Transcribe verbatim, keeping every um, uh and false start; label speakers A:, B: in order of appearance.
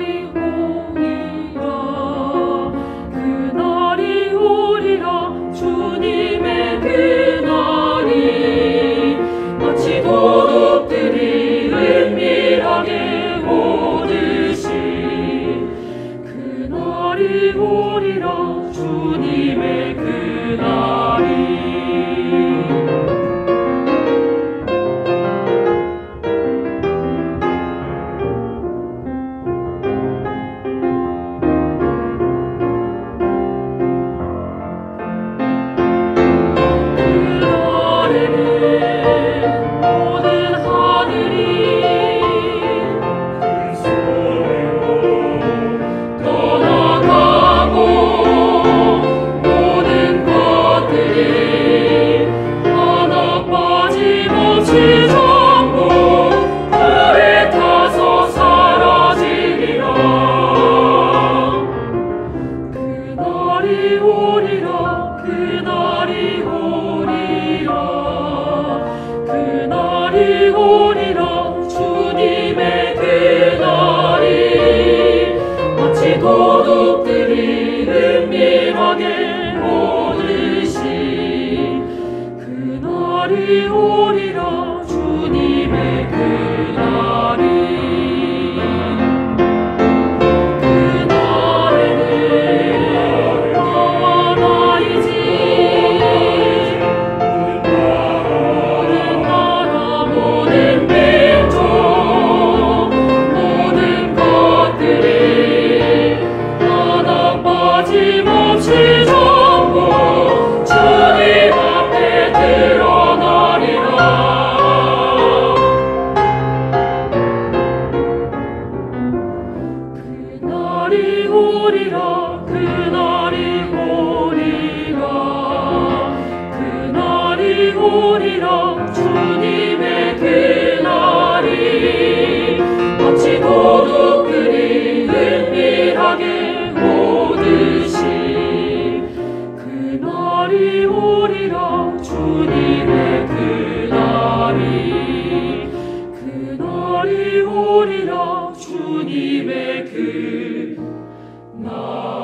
A: 오리라 주님의 그날이. 그날이 오리라 주님의 그날이. 마치 도둑들이 은밀하게 오듯이 그날이 오리라 주님의 그날이. 그날이 오리라 그날이 오리라 그날이 오리라 주님의 그날이. 마치 도둑들이 은밀하게 오듯이 그날이 오리라 주님의 그날이. 그날이 오리라 주님의 그날.